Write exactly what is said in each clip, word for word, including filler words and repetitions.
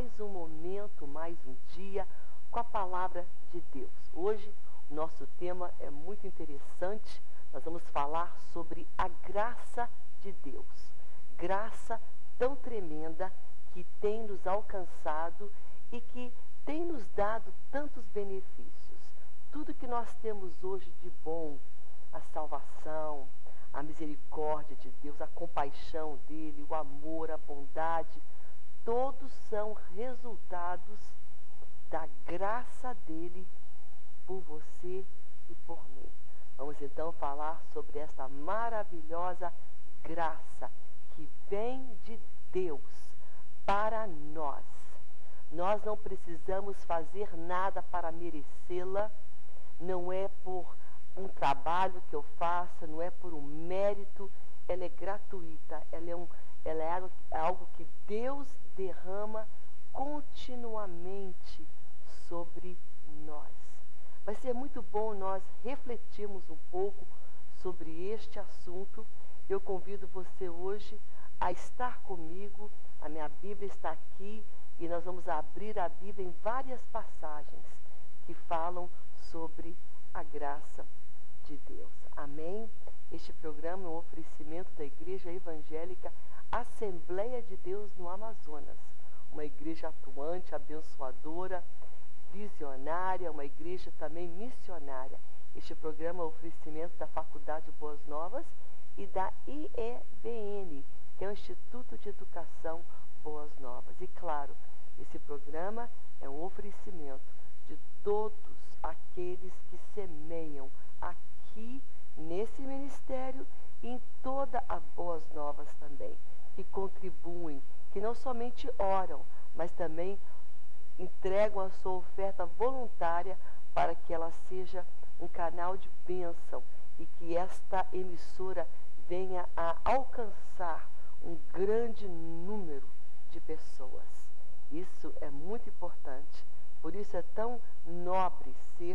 mais um momento, mais um dia com a palavra de Deus. Hoje o nosso tema é muito interessante. Nós vamos falar sobre a graça de Deus. Graça tão tremenda que tem nos alcançado e que tem nos dado tantos benefícios. Tudo que nós temos hoje de bom, a salvação, a misericórdia de Deus, a compaixão dele, o amor, a bondade, todos são resultados da graça dele por você e por mim. Vamos então falar sobre esta maravilhosa graça que vem de Deus para nós. Nós não precisamos fazer nada para merecê-la, não é por um trabalho que eu faça, não é por um mérito, ela é gratuita, ela é, um, ela é algo, é algo que Deus derrama continuamente sobre nós. Vai ser muito bom nós refletirmos um pouco sobre este assunto. Eu convido você hoje a estar comigo, a minha Bíblia está aqui e nós vamos abrir a Bíblia em várias passagens que falam sobre a graça de Deus. Amém? Este programa é um oferecimento da Igreja Evangélica Assembleia de Deus no Amazonas, uma igreja atuante, abençoadora, visionária, uma igreja também missionária. Este programa é um oferecimento da Faculdade Boas Novas e da I E B N, que é o Instituto de Educação Boas Novas. E claro, esse programa é um oferecimento de todos aqueles que semeiam aqui nesse ministério e em toda a Boas Novas também, que contribuem, que não somente oram, mas também entregam a sua oferta voluntária para que ela seja um canal de bênção e que esta emissora venha a alcançar um grande número de pessoas. Isso é muito importante, por isso é tão nobre ser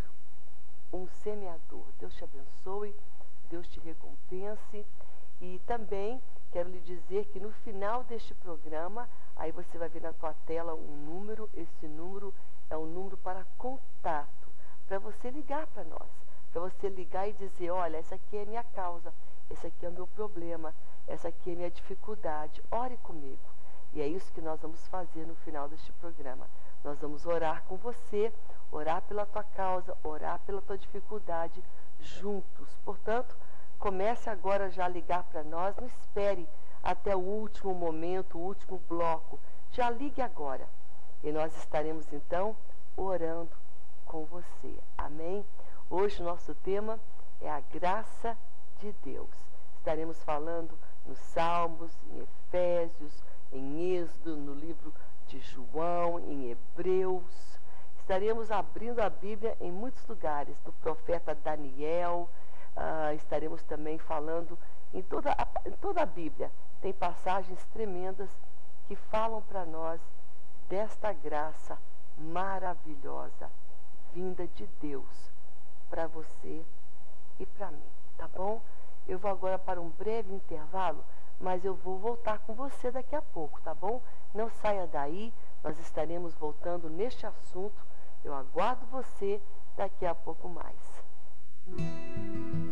um semeador. Deus te abençoe, Deus te recompense. E também quero lhe dizer que no final deste programa, aí você vai ver na tua tela um número, esse número é um número para contato, para você ligar para nós, para você ligar e dizer, olha, essa aqui é a minha causa, esse aqui é o meu problema, essa aqui é a minha dificuldade, ore comigo. E é isso que nós vamos fazer no final deste programa. Nós vamos orar com você, orar pela tua causa, orar pela tua dificuldade juntos. Portanto, comece agora já a ligar para nós, não espere até o último momento, o último bloco. Já ligue agora. E nós estaremos então orando com você. Amém? Hoje o nosso tema é a graça de Deus. Estaremos falando nos Salmos, em Efésios, em Êxodo, no livro de João, em Hebreus. Estaremos abrindo a Bíblia em muitos lugares, do profeta Daniel. Uh, estaremos também falando em toda, a, em toda a Bíblia. Tem passagens tremendas que falam para nós desta graça maravilhosa, vinda de Deus para você e para mim, tá bom? Eu vou agora para um breve intervalo, mas eu vou voltar com você daqui a pouco, tá bom? Não saia daí, nós estaremos voltando neste assunto. Eu aguardo você daqui a pouco mais.